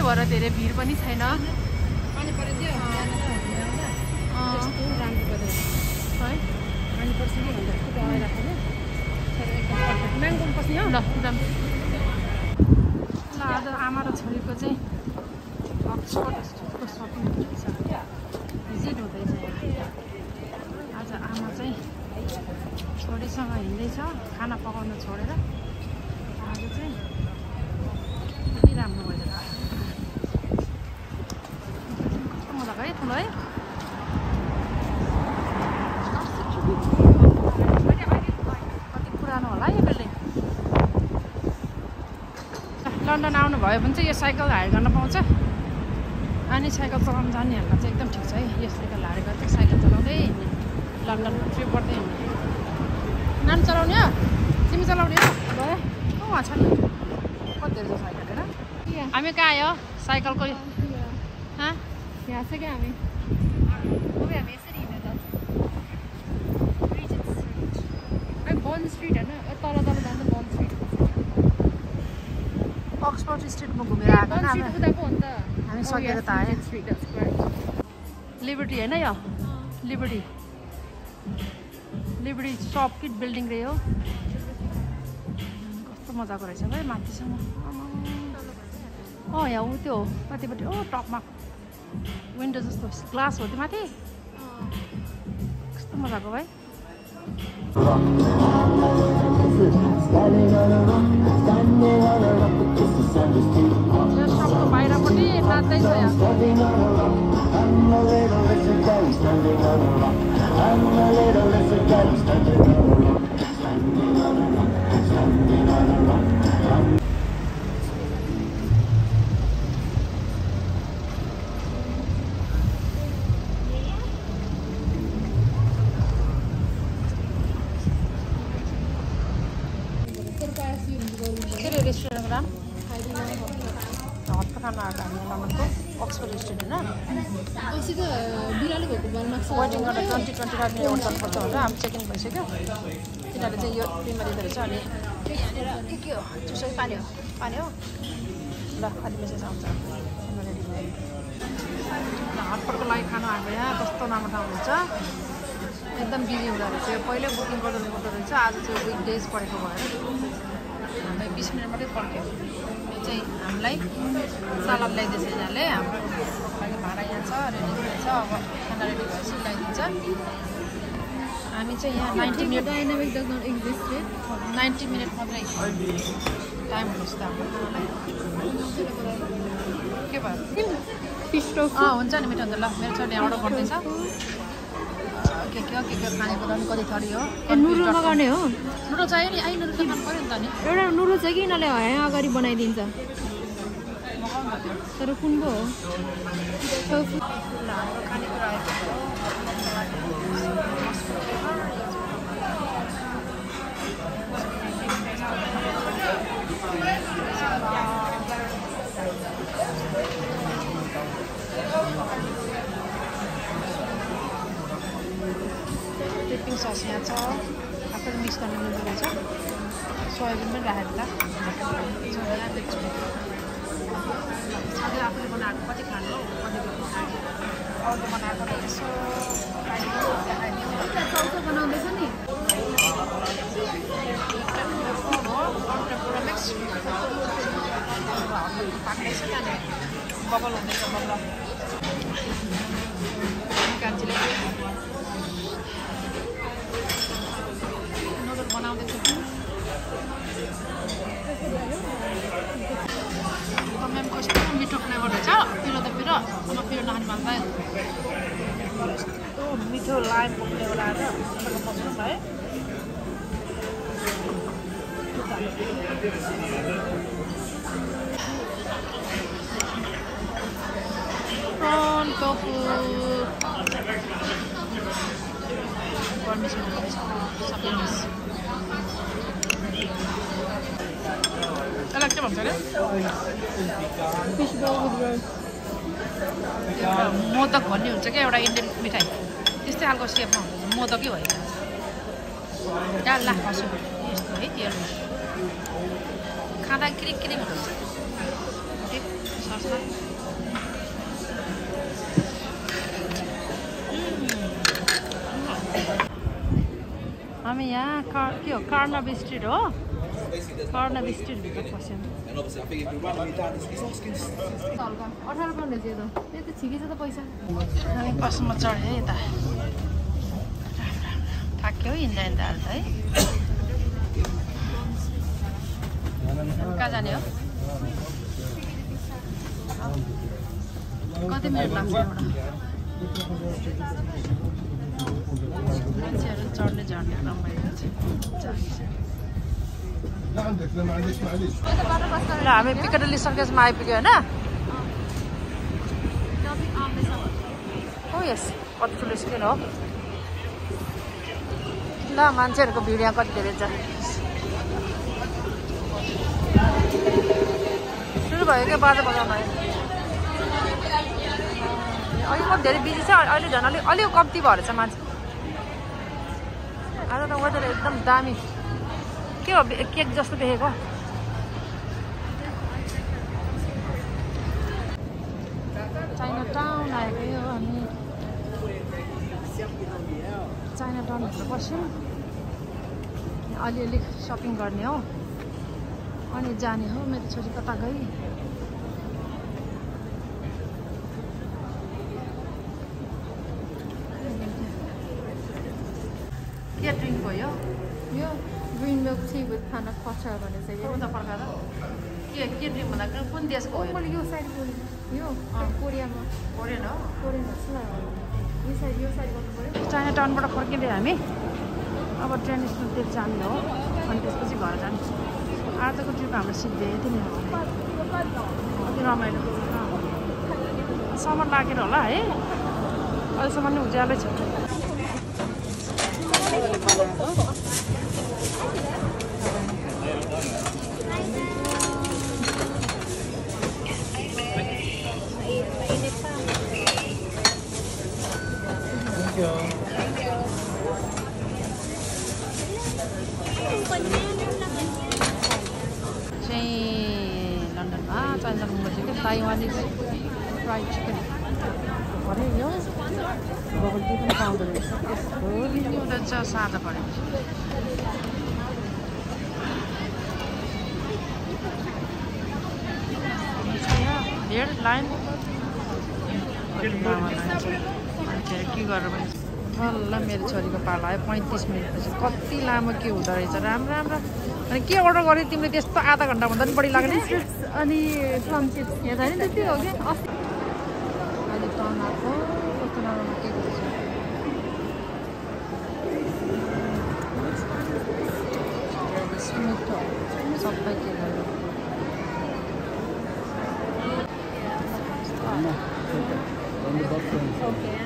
भएर धेरै भिड पनि छैन। पानी परिदियो त्यस्तो राम्रो गरेर है पानी पर्छ कि भन्दा यस्तो डराइराखेको तर एकदम पर्फेक्ट म्याङ्गो पस्ने हो ल एकदम ल आज आमा र छोरीको चाहिँ अक्सफोर्ड स्ट्रिटको सपिङ हुँदैछ भिजिट हुँदैछ। आज आमा चाहिँ छोरीसँग हिँड्दैछ खाना पकाउनु छोडेर। आज चाहिँ कति राम्रो भइरहेछ कस्तो मजाको है ठुलो है। कति पुरानो होला यो बिल्डिङ। लन्डन आउनुभयो भने चाहिँ यो साइकल हायर गर्न पाउँछ अनि साइकल चलाउनु जानेहरूलाई चाहिँ एकदम ठिक छ है। यो साइकल हायर गरेर साइकल चलाउँदै हिँड्ने लन्डनको ट्रिप गर्दै हिँड्ने। नाम चलाउने हो तिमी चलाउने हो भयो उहाँ छ नि कति रहेछ साइकल होइन। हामी कहाँ आयो साइकलको यहाँ छ क्या हामी यसरी हिँडेर जान्छौँ बन्द स्ट्रिट होइन तल तल जान्छ बन्द स्ट्रिट अक्सफोर्ड स्ट्रिटमा घुमेर आएको हामी सकेर त आयो। लिबर्टी होइन यो लिबर्टी लिबर्टी सप कि बिल्डिङ रे हो। कस्तो मजाको रहेछ है माथिसम्म। यहाँ ऊ त्यो माथिपट्टि टपमा विन्डो जस्तो ग्लास हो त्यो माथि कस्तो मजाको भाइ। सबको बाहिरपट्टि नाच्दैछ यहाँ। रेस्टुरेन्टको नाम हतपखामा आएको हामी लन्डनको अक्सफोर्ड स्ट्रिट होइन। वेटिङ गरेर 20-25 मिनट वेट गर्नुपर्छ भनेर हामी चेकिङ भइसक्यो। तिनीहरूले चाहिँ यो फ्रीमा दिँदो रहेछ। अनि यहाँनिर के हो जुसै पानी हो ल अलि मेसेज आउँछ हटपटको लागि खानु आएको। यहाँ कस्तो राम्रो ठाउँ हुन्छ एकदम बिजी हुँदो रहेछ। यो पहिल्यै बुकिङ गर्नु पर्दो रहेछ। आज चाहिँ विक डेज परेको भएर हामीलाई 20 मिनट मात्रै पर्ख्यो। यो चाहिँ हामीलाई सलाद ल्याइदिएछ यिनीहरूले। हाम्रो लागि भाडा यहाँ छ रेडी छ। अब खाना रेडी भएपछि ल्याइदिन्छ। हामी चाहिँ यहाँ 90 मिनट मात्रै टाइम हुनुहोस् त हाम्रो खानालाई। के भयो हुन्छ नि मिठो हुन्छ। ल मेरो छोरीले यहाँबाट गर्दैछ के खानेको त कति थरी हो। नुडल लगाउने हो नुडल चाहियो नि। नुडल त मन पऱ्यो नि त नि एउटा नुडल छ कि यिनीहरूले यहाँ अगाडि बनाइदिन्छ तर कुन पो हो खानेकुरा आएको डिपिङ सस यहाँ छ। आफूले मिक्स गर्न मिल्दो रहेछ। सोयाबिन पनि राखेको त यहाँ देख्छु सधैँ आफूले बनाएको कति खानु हो कतिको अरूले बनाएको यसो बनाउँदैछ नि पुरा मिक्स पाक्दैछ त्यहाँनिर बबल हुँदैछ बल्ल कान्छीले नुडल बनाउँदैछ। तपाईँको कस्तो मिठो फ्लेभर रहेछ पिरो त पिरो म पिरो नखाने मान्छ यस्तो मिठो लाइमको फ्लेभर आएर मसरुम है। prawn tofu permission supplements अलग के भन्छ रे फिश बल विथ राइस मोदक भन्ने हुन्छ क्या एउटा इन्डियन मिठाई त्यस्तै खालको सेपमा हुन्छ मोदकै होइन डाल्ला खसु यस्तो है त्यो खाँदा क्रिक क्रिक हुन्छ ससमा हामी यहाँ के हो कार्नाबी स्ट्रिट हो कार्नाबी स्ट्रिटभित्र पस्यौँ 18 पाउन्ड थियो त त्यो त ठिकै छ त पैसा हामी बसमा चढ्यो यता थाक्यो हिँड्दा हिँड्दा हाल्छ है कहाँ जाने हो कति मिनट लाग्छ एउटा मान्छेहरू चढ्ने झर्ने रमाइलो ल हामी पिकाडेली सर्कसमा आइपुग्यो होइन हो यस कति ठुलो स्क्रिन हो ल मान्छेहरूको भिड यहाँ कति धेरै छ सुरु भयो क्या बाजा बजाउन अलिक कति धेरै बिजी छ अहिले झन् अलिक कम्ती भएर छ मान्छे आज त वेदर एकदम दामी के हो केक जस्तो देखेको चाइना टाउन आएको हो हामी चाइना टाउनभित्र बस्यौँ अलिअलि सपिङ गर्ने हो अनि जाने हो मेरो छोरी कता गई के ड्रिङ्क भयो यो ग्रिन मिल्क टी विथ खाना खचा भने चाहिँ यो त फर्काएर के ड्रिङ्क भन्दा कुन देशको हो मैले यो साइड यो कोरियामा कोरियन हो कोरियन जस्तो लाग्यो यो साइड गर्नु पऱ्यो चाइना टाउनबाट फर्किँदै हामी अब ट्रेन स्टेसनतिर जाने हो अनि त्यसपछि घर जाने आजको ट्रिप हाम्रो सिद्धि यति नै हो अति रमाइलो समर लागेर होला है अहिलेसम्म नै उज्यालै छ लन्डनमा चाइनामा बसेको ताइवानिज फ्राइड चिकन भने यो बबल टी पनि पाउँदो रहेछ यस्तो रिभ्यू रहेछ सादा परेपछि भिड लाइन मान्छेहरू के गरेर पनि ल मेरो छोरीको पालो आयो 35 मिनटपछि कति लामो के हुँदो रहेछ राम्रो राम्रो अनि के अर्डर गरेँ तिमीले त्यस्तो आधा घन्टाभन्दा पनि बढी लाग्ने अनि प्लम चिप्स यहाँ छैन त्यति हो कि अहिले टर्न आएको कस्तो नराम्रो के गर्छ मिठो सबै के गर्यो ओके